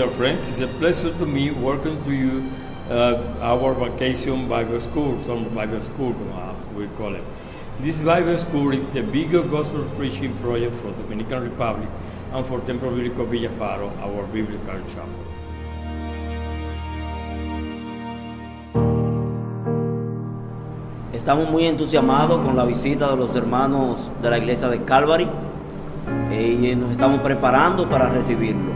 dear friends. It's a pleasure to me welcome to you our vacation Bible school, summer Bible school, as we call it. This Bible school is the biggest gospel preaching project for the Dominican Republic and for Templo Bíblico Villafaro, our biblical chapel. Estamos muy entusiasmados con la visita de los hermanos de la iglesia de Calvary y nos estamos preparando para recibirlo.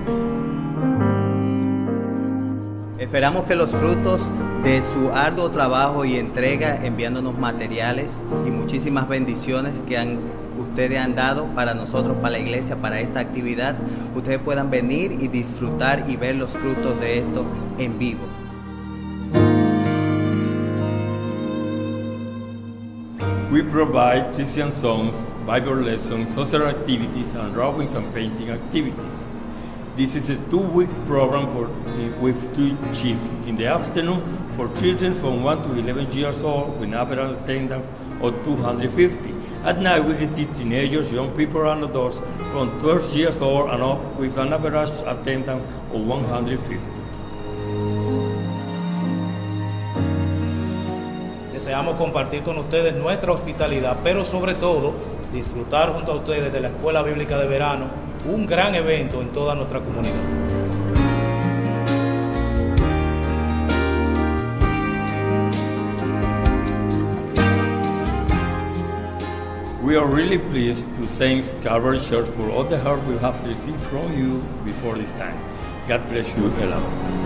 Esperamos que los frutos de su arduo trabajo y entrega, enviándonos materiales y muchísimas bendiciones que ustedes han dado para nosotros, para la iglesia, para esta actividad, ustedes puedan venir y disfrutar y ver los frutos de esto en vivo. We provide Christian songs, Bible lessons, social activities, and drawings and painting activities. This is a 2-week program with 2 shifts. In the afternoon, for children from 1 to 11 years old, with an average attendance of 250. At night, we receive teenagers, young people, and adults from 12 years old and up, with an average attendance of 150. Deseamos compartir con ustedes nuestra hospitalidad, pero sobre todo disfrutar junto a ustedes de la Escuela Bíblica de Verano, un gran evento en toda nuestra comunidad. We are really pleased to thank Calvary Church for all the help we have received from you before this time. God bless you, Ella.